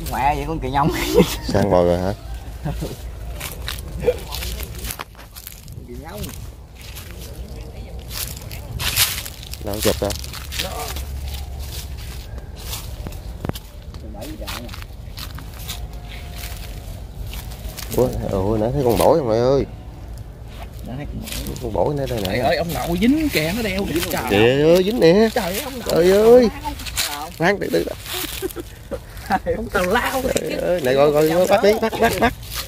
Mẹ vậy con kỳ nhông. Sang bò rồi hả? Kỳ nhông. Đâu chụp ra. Ủa, nãy thấy con bổi không mày ơi? Con bổi nãy đây nè. Trời ơi, ông nội dính kìa, nó đeo kìa. Trời ơi, dính nè. Trời ơi, ông nội. Trời ơi. Khoan từ. Ông tào lao. Trời ơi, này gọi bắt đi, bắt.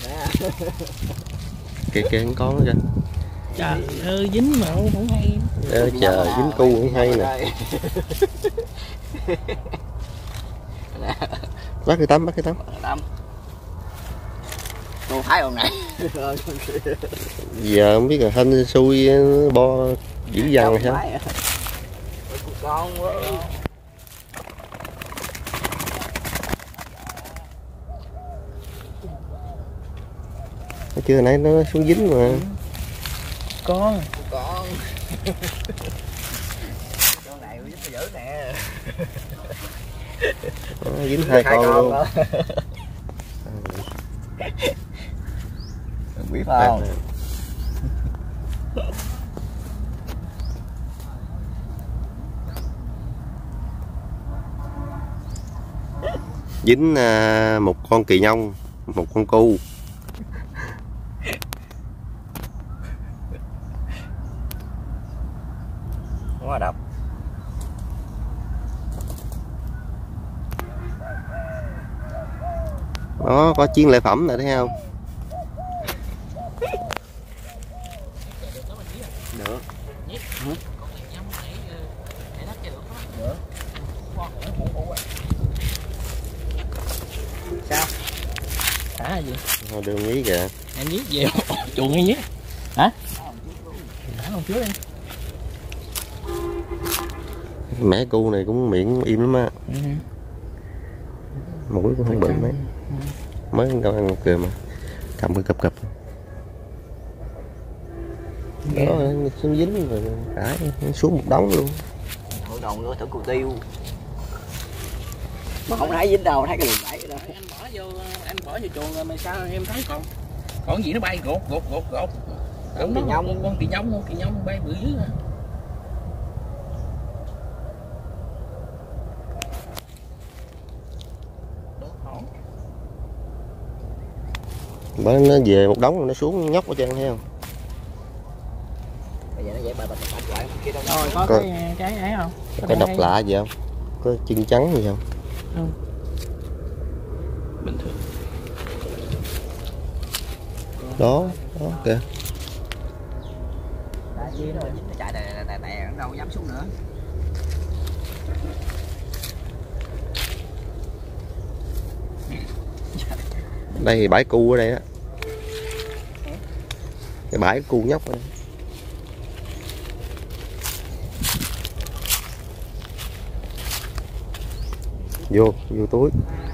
Kìa con nữa kìa. Trời ơi, dính mà không hay. Trời, dính cu cũng hay nè. Bắt cái tắm. Cô thấy hôm nay. Giờ không biết là hên xui bo dữ dằn hay sao? Con quá. Chưa nãy nó xuống dính mà. Con Này dính dữ nè. Dính hai con luôn. Biết không? Dính một con kỳ nhông, một con cu. Quá độc. Đó, có chiến lợi phẩm này thấy không? Được. Sao? hả gì? Đường nhí kìa. Em nhí gì? Chuồng nghe nhí. Hả? Thả con trước đi. Mẹ cu này cũng miệng im lắm á. Mũi cũng không bự mấy. Mới đâu ăn một kìa mà. Cầm cái cập. Đó, nó dính rồi rải xuống một đống luôn. Hồi đầu nữa thử cù tiêu. Mà không thấy dính đâu, thấy cái đường bẫy đó. Anh bỏ vô chuồng rồi mà sao em thấy còn gì nó bay gột. Con kỳ nhông. Con kỳ nhông bay bự dữ à. Bởi nó về một đống rồi nó xuống nhóc ở trên thấy không? Bây giờ nó vậy bà lại kia đâu. Rồi có cái ấy không? Có độc lạ gì không? Có chân trắng gì không? Không. Bình thường. Đó kìa. Nó chạy đè đâu dám xuống nữa. Đây thì bãi cu ở đây á. Cái bãi cu nhóc ở đây. Vô túi.